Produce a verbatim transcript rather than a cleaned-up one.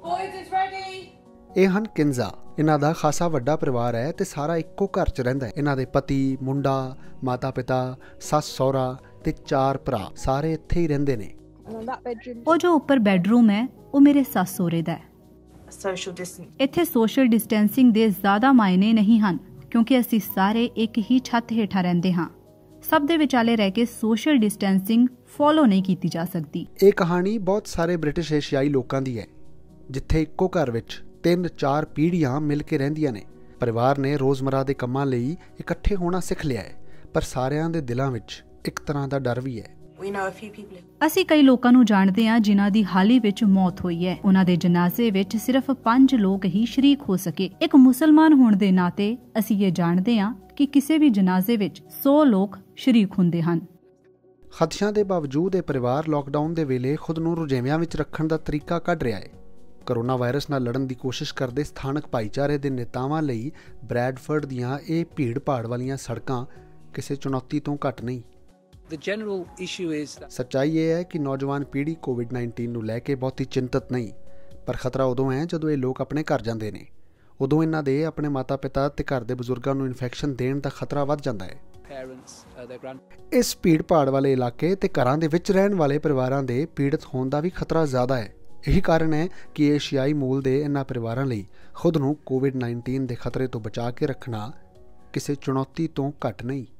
ਇਹ ਹਨ ਕਿੰਜ਼ਾ। ਇਹਨਾਂ ਦਾ ਖਾਸਾ ਵੱਡਾ ਪਰਿਵਾਰ ਹੈ ਤੇ ਸਾਰਾ ਇੱਕੋ ਘਰ 'ਚ ਰਹਿੰਦਾ ਹੈ। ਇਹਨਾਂ ਦੇ ਪਤੀ, ਮੁੰਡਾ, ਮਾਤਾ ਪਿਤਾ, ਸੱਸ ਸਹੁਰਾ ਤੇ ਚਾਰ ਭਰਾ ਸਾਰੇ ਇੱਥੇ ਹੀ ਰਹਿੰਦੇ ਨੇ। ਉਹ ਜੋ ਉੱਪਰ ਬੈਡਰੂਮ ਹੈ ਉਹ ਮੇਰੇ ਸੱਸ ਸਹੁਰੇ ਦਾ ਹੈ। ਇੱਥੇ ਸੋਸ਼ਲ ਡਿਸਟੈਂਸਿੰਗ ਦੇ ਜ਼ਿਆਦਾ ਮਾਇਨੇ ਨਹੀਂ ਹਨ ਕਿਉਂਕਿ ਅਸੀਂ ਸਾਰੇ ਇੱਕ ਹੀ ਛੱਤ ਹੇਠਾਂ ਰਹਿੰਦੇ ਹਾਂ। ਸਭ ਦੇ ਵਿਚਾਲੇ ਰਹਿ ਕੇ ਸੋਸ਼ਲ ਡਿਸਟੈਂਸਿੰਗ ਫੋਲੋ ਨਹੀਂ ਕੀਤੀ ਜਾ ਸਕਦੀ। ਇਹ ਕਹਾਣੀ ਬਹੁਤ ਸਾਰੇ ਬ੍ਰਿਟਿਸ਼ ਏਸ਼ੀਆਈ ਲੋਕਾਂ ਦੀ ਹੈ ਜਿੱਥੇ ਇੱਕੋ ਘਰ ਵਿੱਚ ਤਿੰਨ ਚਾਰ ਪੀੜ੍ਹੀਆਂ ਮਿਲ ਕੇ ਰਹਿੰਦੀਆਂ ਨੇ। ਪਰਿਵਾਰ ਨੇ ਰੋਜ਼ਮਰਾ ਦੇ ਕੰਮਾਂ ਲਈ ਇਕੱਠੇ ਹੋਣਾ ਸਿੱਖ ਲਿਆ ਹੈ, ਪਰ ਸਾਰਿਆਂ ਦੇ ਦਿਲਾਂ ਵਿੱਚ ਇੱਕ ਤਰ੍ਹਾਂ ਦਾ ਡਰ ਵੀ ਹੈ। ਅਸੀਂ ਕਈ ਲੋਕਾਂ ਨੂੰ ਜਾਣਦੇ ਹਾਂ ਜਿਨ੍ਹਾਂ ਦੀ ਹਾਲ ਹੀ ਵਿੱਚ ਮੌਤ ਹੋਈ ਹੈ। ਉਹਨਾਂ ਦੇ ਜਨਾਜ਼ੇ ਵਿੱਚ ਸਿਰਫ ਪੰਜ ਲੋਕ ਹੀ ਸ਼ਰੀਕ ਹੋ ਸਕੇ। ਇੱਕ ਮੁਸਲਮਾਨ ਹੋਣ ਦੇ ਨਾਤੇ ਅਸੀਂ ਇਹ ਜਾਣਦੇ ਹਾਂ ਕਿ ਕਿਸੇ ਵੀ ਜਨਾਜ਼ੇ ਵਿੱਚ ਸੌ ਲੋਕ ਸ਼ਰੀਕ ਹੁੰਦੇ ਹਨ। ਖਦਸ਼ਿਆਂ ਦੇ ਬਾਵਜੂਦ ਇਹ ਪਰਿਵਾਰ ਲਾਕਡਾਊਨ ਦੇ ਵੇਲੇ ਖੁਦ ਨੂੰ ਰੁਝੇਵਿਆਂ ਵਿੱਚ ਰੱਖਣ ਦਾ ਤਰੀਕਾ ਕੱਢ ਰਿਹਾ ਹੈ। ਕਰੋਨਾ ਵਾਇਰਸ ਨਾਲ ਲੜਨ ਦੀ ਕੋਸ਼ਿਸ਼ ਕਰਦੇ ਸਥਾਨਕ ਭਾਈਚਾਰੇ ਦੇ ਨੇਤਾਵਾਂ ਲਈ ਬਰੈਡਫੋਰਡ ਦੀਆਂ ਇਹ ਭੀੜ ਭਾੜ ਵਾਲੀਆਂ ਸੜਕਾਂ ਕਿਸੇ ਚੁਣੌਤੀ ਤੋਂ ਘੱਟ ਨਹੀਂ। ਸੱਚਾਈ ਇਹ ਹੈ ਕਿ ਨੌਜਵਾਨ ਪੀੜ੍ਹੀ ਕੋਵਿਡ ਨਾਈਨਟੀਨ ਨੂੰ ਲੈ ਕੇ ਬਹੁਤੀ ਚਿੰਤਤ ਨਹੀਂ, ਪਰ ਖਤਰਾ ਉਦੋਂ ਹੈ ਜਦੋਂ ਇਹ ਲੋਕ ਆਪਣੇ ਘਰ ਜਾਂਦੇ ਨੇ। ਉਦੋਂ ਇਹਨਾਂ ਦੇ ਆਪਣੇ ਮਾਤਾ ਪਿਤਾ ਤੇ ਘਰ ਦੇ ਬਜ਼ੁਰਗਾਂ ਨੂੰ ਇਨਫੈਕਸ਼ਨ ਦੇਣ ਦਾ ਖਤਰਾ ਵੱਧ ਜਾਂਦਾ ਹੈ। ਇਸ ਭੀੜ ਭਾੜ ਵਾਲੇ ਇਲਾਕੇ ਤੇ ਘਰਾਂ ਦੇ ਵਿੱਚ ਰਹਿਣ ਵਾਲੇ ਪਰਿਵਾਰਾਂ ਦੇ ਪੀੜਤ ਹੋਣ ਦਾ ਵੀ ਖਤਰਾ ਜ਼ਿਆਦਾ ਹੈ। ਇਹੀ ਕਾਰਨ ਹੈ ਕਿ ਏਸ਼ੀਆਈ ਮੂਲ ਦੇ ਇਹਨਾਂ ਪਰਿਵਾਰਾਂ ਲਈ ਖੁਦ ਨੂੰ ਕੋਵਿਡ ਨਾਈਨਟੀਨ ਦੇ ਖਤਰੇ ਤੋਂ ਬਚਾ ਕੇ ਰੱਖਣਾ ਕਿਸੇ ਚੁਣੌਤੀ ਤੋਂ ਘੱਟ ਨਹੀਂ।